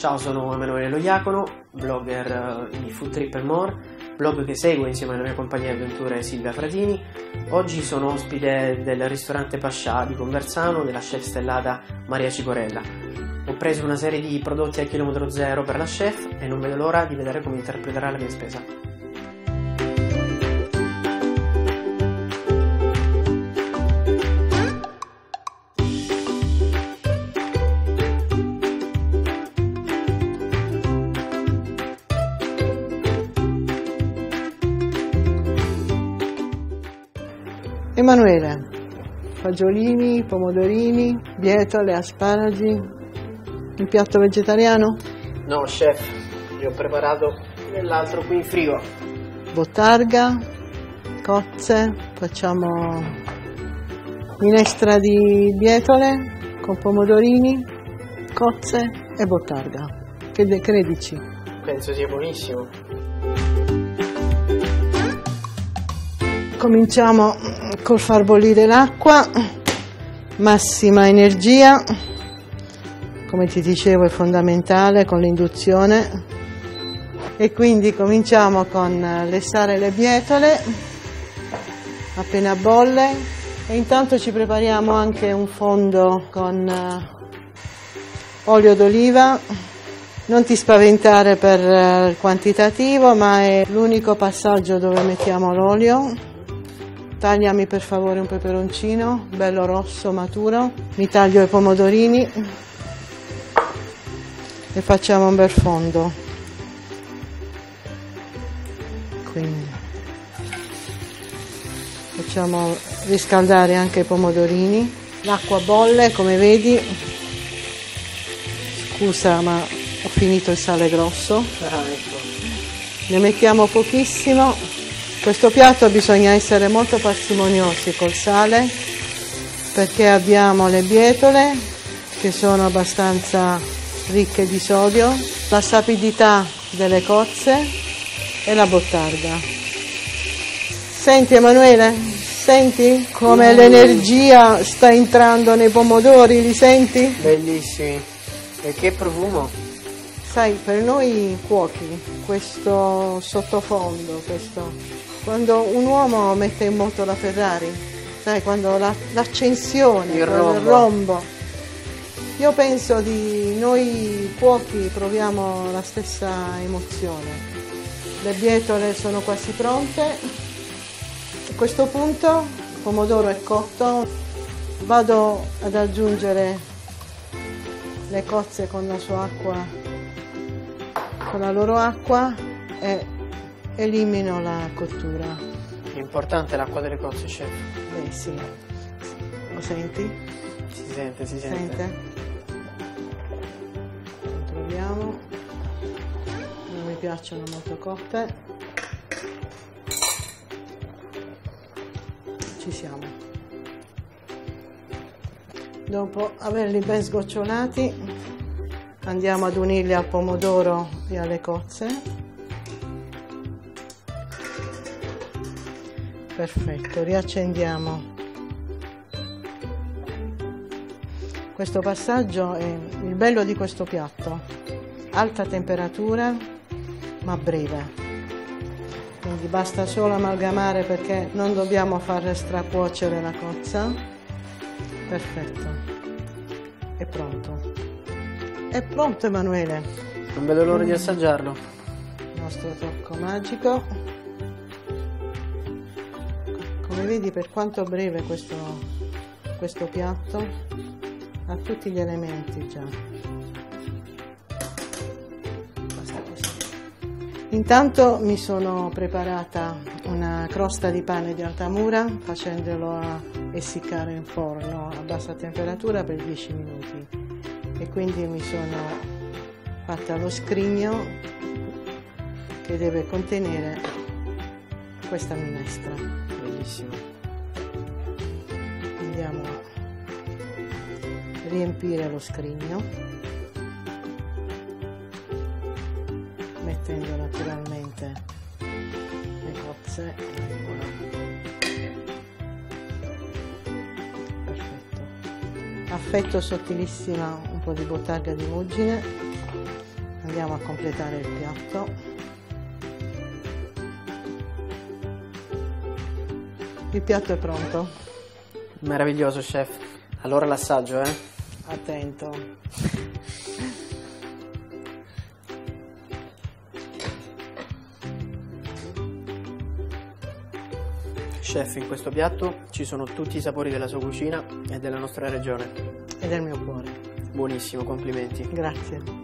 Ciao, sono Emanuele Lo Iacono, blogger di Food Trip and More, blog che seguo insieme alla mia compagna di avventure Silvia Fratini. Oggi sono ospite del ristorante Pascià di Conversano della chef stellata Maria Cicorella. Ho preso una serie di prodotti a chilometro zero per la chef e non vedo l'ora di vedere come interpreterà la mia spesa. Emanuele, fagiolini, pomodorini, bietole, asparagi, un piatto vegetariano? No, chef, li ho preparato nell'altro qui in frigo. Bottarga, cozze, facciamo minestra di bietole con pomodorini, cozze e bottarga. Che ne dici? Penso sia buonissimo. Cominciamo col far bollire l'acqua, massima energia, come ti dicevo è fondamentale con l'induzione, e quindi cominciamo con lessare le bietole appena bolle e intanto ci prepariamo anche un fondo con olio d'oliva. Non ti spaventare per il quantitativo, ma è l'unico passaggio dove mettiamo l'olio. Tagliami per favore un peperoncino, bello rosso, maturo. Mi taglio i pomodorini e facciamo un bel fondo. Quindi facciamo riscaldare anche i pomodorini. L'acqua bolle, come vedi. Scusa, ma ho finito il sale grosso. Ecco. Ne mettiamo pochissimo. Questo piatto bisogna essere molto parsimoniosi col sale perché abbiamo le bietole che sono abbastanza ricche di sodio, la sapidità delle cozze e la bottarga. Senti Emanuele? Senti come l'energia sta entrando nei pomodori? Li senti? Bellissimi. E che profumo? Sai, per noi cuochi, questo sottofondo, quando un uomo mette in moto la Ferrari, sai, quando l'accensione, il rombo. Io penso di noi cuochi proviamo la stessa emozione. Le bietole sono quasi pronte. A questo punto il pomodoro è cotto, vado ad aggiungere le cozze con la sua acqua, con la loro acqua, e elimino la cottura. È importante l'acqua delle cozze, chef. Beh sì, lo senti? Si sente. Sente? Controlliamo. Non mi piacciono molto cotte. Ci siamo. Dopo averli ben sgocciolati andiamo ad unirli al pomodoro e alle cozze. Perfetto, riaccendiamo. Questo passaggio è il bello di questo piatto. Alta temperatura ma breve. Quindi basta solo amalgamare perché non dobbiamo far stracuocere la cozza. Perfetto. È pronto. È pronto Emanuele. Non vedo l'ora di assaggiarlo. Il nostro tocco magico. Come vedi, per quanto breve questo piatto ha tutti gli elementi già. Basta così. Intanto mi sono preparata una crosta di pane di Altamura facendolo essiccare in forno a bassa temperatura per 10 minuti. E quindi mi sono fatta lo scrigno che deve contenere questa minestra. Bellissimo. Andiamo a riempire lo scrigno mettendo naturalmente le cozze. Perfetto. Affetto sottilissima un po' di bottarga di muggine Andiamo a completare il piatto. Il piatto è pronto. Meraviglioso, chef. Allora l'assaggio, Attento. Chef, in questo piatto ci sono tutti i sapori della sua cucina e della nostra regione. E del mio cuore. Buonissimo, complimenti. Grazie.